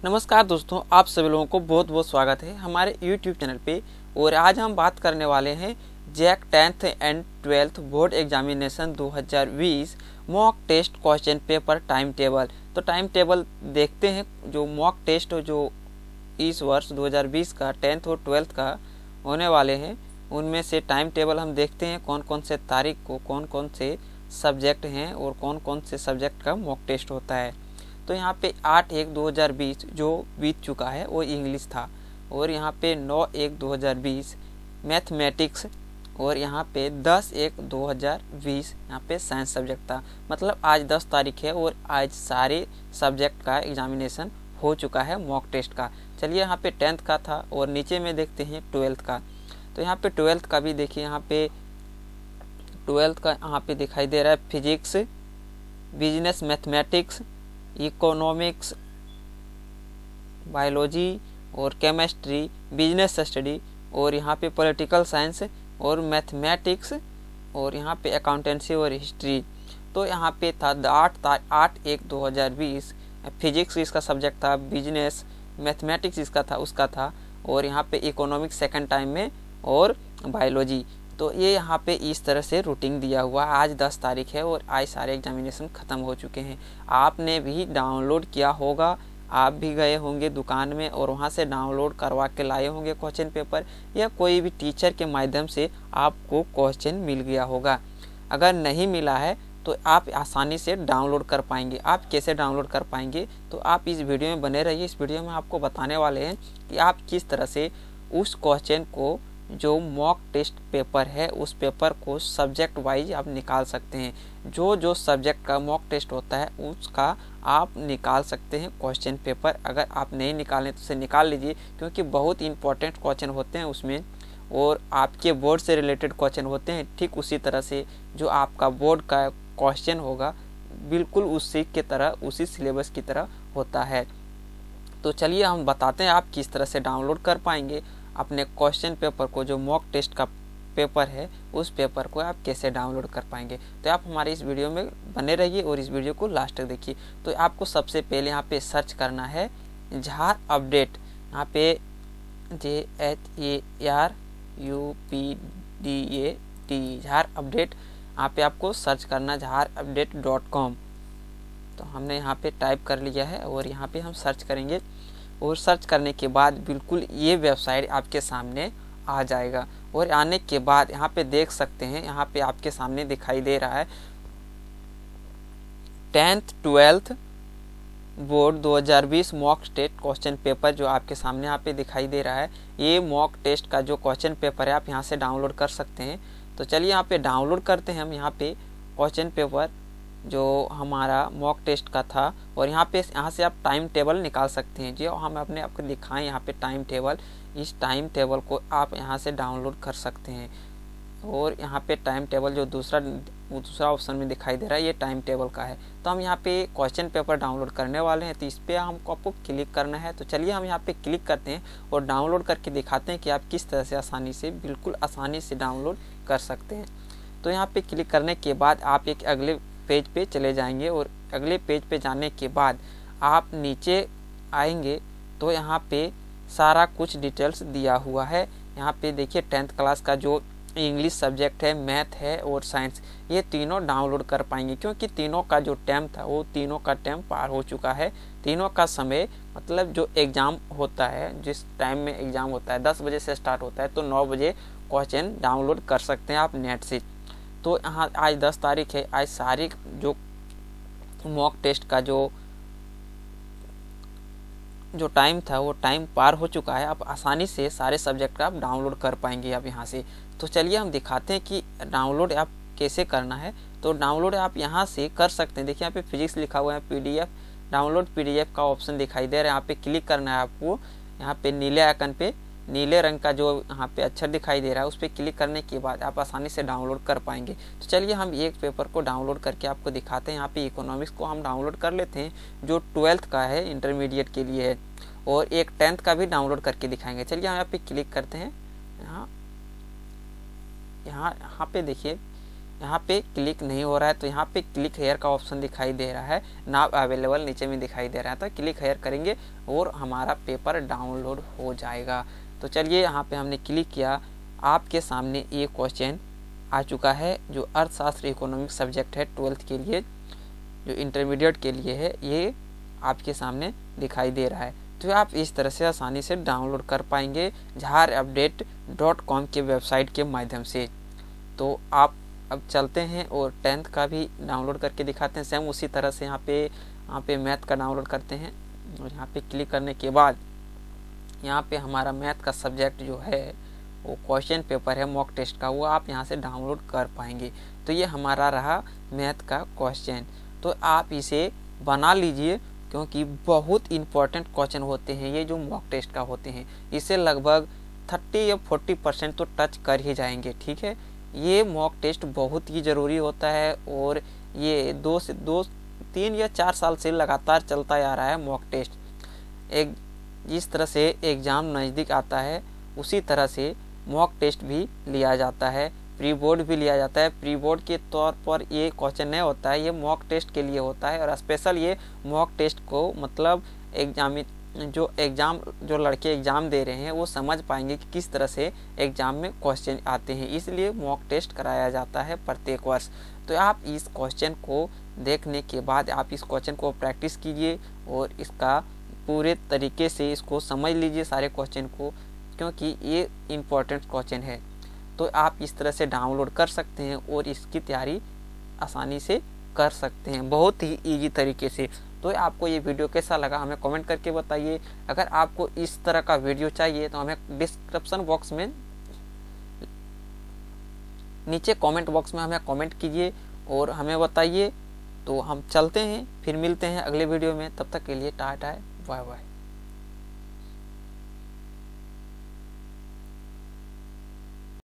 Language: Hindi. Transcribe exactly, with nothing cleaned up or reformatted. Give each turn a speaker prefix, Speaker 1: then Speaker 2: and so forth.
Speaker 1: नमस्कार दोस्तों, आप सभी लोगों को बहुत बहुत स्वागत है हमारे यूट्यूब चैनल पे। और आज हम बात करने वाले हैं JAC tenth and twelfth board examination दो हज़ार बीस mock test question paper time table. तो टाइम टेबल देखते हैं, जो मॉक टेस्ट जो इस वर्ष दो हज़ार बीस का टेंथ और ट्वेल्थ का होने वाले हैं, उनमें से टाइम टेबल हम देखते हैं कौन कौन से तारीख को कौन कौन से सब्जेक्ट हैं और कौन कौन से सब्जेक्ट का मॉक टेस्ट होता है। तो यहाँ पे आठ एक दो हज़ार बीस जो बीत चुका है वो इंग्लिश था, और यहाँ पे नौ एक दो हज़ार बीस मैथमेटिक्स, और यहाँ पे दस एक दो हज़ार बीस यहाँ पे साइंस सब्जेक्ट था। मतलब आज दस तारीख है और आज सारे सब्जेक्ट का एग्जामिनेशन हो चुका है मॉक टेस्ट का। चलिए, यहाँ पे टेंथ का था और नीचे में देखते हैं ट्वेल्थ का। तो यहाँ पे ट्वेल्थ का भी देखिए, यहाँ पे ट्वेल्थ का यहाँ पे दिखाई दे रहा है physics, business, mathematics, economics, biology और केमिस्ट्री, बिजनेस स्टडी, और यहाँ पे पॉलिटिकल साइंस और मैथमेटिक्स, और यहाँ पे अकाउंटेंसी और हिस्ट्री। तो यहाँ पे था आठ आठ एक दो हज़ार बीस फिजिक्स इसका सब्जेक्ट था, बिजनेस, मैथमेटिक्स इसका था उसका था, और यहाँ पे इकोनॉमिक्स सेकंड टाइम में, और बायोलॉजी। तो ये यहाँ पे इस तरह से रूटीन दिया हुआ। आज दस तारीख है और आज सारे एग्जामिनेशन ख़त्म हो चुके हैं। आपने भी डाउनलोड किया होगा, आप भी गए होंगे दुकान में और वहाँ से डाउनलोड करवा के लाए होंगे क्वेश्चन पेपर, या कोई भी टीचर के माध्यम से आपको क्वेश्चन मिल गया होगा। अगर नहीं मिला है तो आप आसानी से डाउनलोड कर पाएंगे। आप कैसे डाउनलोड कर पाएंगे, तो आप इस वीडियो में बने रहिए। इस वीडियो में आपको बताने वाले हैं कि आप किस तरह से उस क्वेश्चन को, जो मॉक टेस्ट पेपर है, उस पेपर को सब्जेक्ट वाइज आप निकाल सकते हैं। जो जो सब्जेक्ट का मॉक टेस्ट होता है उसका आप निकाल सकते हैं क्वेश्चन पेपर। अगर आप नहीं निकालें तो उसे निकाल लीजिए, क्योंकि बहुत इंपॉर्टेंट क्वेश्चन होते हैं उसमें, और आपके बोर्ड से रिलेटेड क्वेश्चन होते हैं। ठीक उसी तरह से जो आपका बोर्ड का क्वेश्चन होगा, बिल्कुल उसी के तरह, उसी सिलेबस की तरह होता है। तो चलिए हम बताते हैं आप किस तरह से डाउनलोड कर पाएंगे अपने क्वेश्चन पेपर को। जो मॉक टेस्ट का पेपर है उस पेपर को आप कैसे डाउनलोड कर पाएंगे। तो आप हमारे इस वीडियो में बने रहिए और इस वीडियो को लास्ट तक देखिए। तो आपको सबसे पहले यहाँ पे सर्च करना है झार अपडेट। यहाँ पे J H A R U P D A T Jhar update, यहाँ पे आपको सर्च करना झार अपडेट डॉट कॉम। तो हमने यहाँ पे टाइप कर लिया है और यहाँ पे हम सर्च करेंगे, और सर्च करने के बाद बिल्कुल ये वेबसाइट आपके सामने आ जाएगा। और आने के बाद यहाँ पे देख सकते हैं, यहाँ पे आपके सामने दिखाई दे रहा है टेंथ ट्वेल्थ बोर्ड दो हज़ार बीस मॉक टेस्ट क्वेश्चन पेपर, जो आपके सामने यहाँ पे दिखाई दे रहा है। ये मॉक टेस्ट का जो क्वेश्चन पेपर है आप यहाँ से डाउनलोड कर सकते हैं। तो चलिए यहाँ पे डाउनलोड करते हैं हम यहाँ पे क्वेश्चन पेपर जो हमारा मॉक टेस्ट का था, और यहाँ पे यहाँ से आप टाइम टेबल निकाल सकते हैं। जो हम अपने आपको दिखाएं यहाँ पे टाइम टेबल, इस टाइम टेबल को आप यहाँ से डाउनलोड कर सकते हैं। और यहाँ पे टाइम टेबल जो दूसरा दूसरा ऑप्शन में दिखाई दे रहा है, ये टाइम टेबल का है। तो हम यहाँ पे क्वेश्चन पेपर डाउनलोड करने वाले हैं, तो इस पर हमको आपको क्लिक करना है। तो चलिए हम यहाँ पे क्लिक करते हैं और डाउनलोड करके दिखाते हैं कि आप किस तरह से आसानी से, बिल्कुल आसानी से डाउनलोड कर सकते हैं। तो यहाँ पे क्लिक करने के बाद आप एक अगले पेज पे चले जाएंगे, और अगले पेज पे जाने के बाद आप नीचे आएंगे तो यहाँ पे सारा कुछ डिटेल्स दिया हुआ है। यहाँ पे देखिए टेंथ क्लास का जो इंग्लिश सब्जेक्ट है, मैथ है और साइंस, ये तीनों डाउनलोड कर पाएंगे, क्योंकि तीनों का जो टाइम था वो तीनों का टाइम पार हो चुका है। तीनों का समय, मतलब जो एग्ज़ाम होता है, जिस टाइम में एग्ज़ाम होता है दस बजे से स्टार्ट होता है, तो नौ बजे क्वेश्चन डाउनलोड कर सकते हैं आप नेट से। तो यहाँ आज दस तारीख है, आज सारी जो मॉक टेस्ट का जो जो टाइम था वो टाइम पार हो चुका है। आप आसानी से सारे सब्जेक्ट का आप डाउनलोड कर पाएंगे आप यहाँ से। तो चलिए हम दिखाते हैं कि डाउनलोड आप कैसे करना है। तो डाउनलोड आप यहाँ से कर सकते हैं। देखिए यहाँ पे फिजिक्स लिखा हुआ है, पीडीएफ डाउनलोड पीडीएफ का ऑप्शन दिखाई दे रहा है। यहाँ पे क्लिक करना है आपको। यहाँ पे नीले आइकन पे, नीले रंग का जो यहाँ पे अक्षर दिखाई दे रहा है, उस पर क्लिक करने के बाद आप आसानी से डाउनलोड कर पाएंगे। तो चलिए हम एक पेपर को डाउनलोड करके आपको दिखाते हैं। यहाँ पे इकोनॉमिक्स को हम डाउनलोड कर लेते हैं, जो ट्वेल्थ का है, इंटरमीडिएट के लिए है, और एक टेंथ का भी डाउनलोड करके दिखाएंगे। चलिए हम यहाँ पे क्लिक करते हैं। यहाँ यहाँ यहाँ पे देखिए यहाँ पे क्लिक नहीं हो रहा है, तो यहाँ पे क्लिक हेयर का ऑप्शन दिखाई दे रहा है, नाउ अवेलेबल नीचे में दिखाई दे रहा है। तो क्लिक हेयर करेंगे और हमारा पेपर डाउनलोड हो जाएगा। तो चलिए यहाँ पे हमने क्लिक किया, आपके सामने ये क्वेश्चन आ चुका है जो अर्थशास्त्र इकोनॉमिक सब्जेक्ट है ट्वेल्थ के लिए, जो इंटरमीडिएट के लिए है, ये आपके सामने दिखाई दे रहा है। तो आप इस तरह से आसानी से डाउनलोड कर पाएंगे झार अपडेट डॉट कॉम के वेबसाइट के माध्यम से। तो आप अब चलते हैं और टेंथ का भी डाउनलोड करके दिखाते हैं। सेम उसी तरह से यहाँ पे यहाँ पे मैथ का डाउनलोड करते हैं और यहाँ पे क्लिक करने के बाद यहाँ पे हमारा मैथ का सब्जेक्ट जो है वो क्वेश्चन पेपर है मॉक टेस्ट का, वो आप यहाँ से डाउनलोड कर पाएंगे। तो ये हमारा रहा मैथ का क्वेश्चन। तो आप इसे बना लीजिए क्योंकि बहुत इम्पोर्टेंट क्वेश्चन होते हैं ये जो मॉक टेस्ट का होते हैं। इसे लगभग थर्टी या फोर्टी परसेंट तो टच कर ही जाएंगे। ठीक है, ये मॉक टेस्ट बहुत ही ज़रूरी होता है और ये दो से दो तीन या चार साल से लगातार चलता आ रहा है मॉक टेस्ट। एक जिस तरह से एग्ज़ाम नज़दीक आता है उसी तरह से मॉक टेस्ट भी लिया जाता है, प्री बोर्ड भी लिया जाता है। प्री बोर्ड के तौर पर ये क्वेश्चन नहीं होता है, ये मॉक टेस्ट के लिए होता है। और स्पेशल ये मॉक टेस्ट को मतलब एग्जाम जो एग्ज़ाम जो लड़के एग्ज़ाम दे रहे हैं वो समझ पाएंगे कि किस तरह से एग्ज़ाम में क्वेश्चन आते हैं, इसलिए मॉक टेस्ट कराया जाता है प्रत्येक वर्ष। तो आप इस क्वेश्चन को देखने के बाद आप इस क्वेश्चन को प्रैक्टिस कीजिए और इसका पूरे तरीके से इसको समझ लीजिए सारे क्वेश्चन को, क्योंकि ये इम्पोर्टेंट क्वेश्चन है। तो आप इस तरह से डाउनलोड कर सकते हैं और इसकी तैयारी आसानी से कर सकते हैं बहुत ही इजी तरीके से। तो आपको ये वीडियो कैसा लगा हमें कमेंट करके बताइए। अगर आपको इस तरह का वीडियो चाहिए तो हमें डिस्क्रिप्शन बॉक्स में नीचे कमेंट बॉक्स में हमें कमेंट कीजिए और हमें बताइए। तो हम चलते हैं, फिर मिलते हैं अगले वीडियो में। तब तक के लिए टाटा बाय बाय।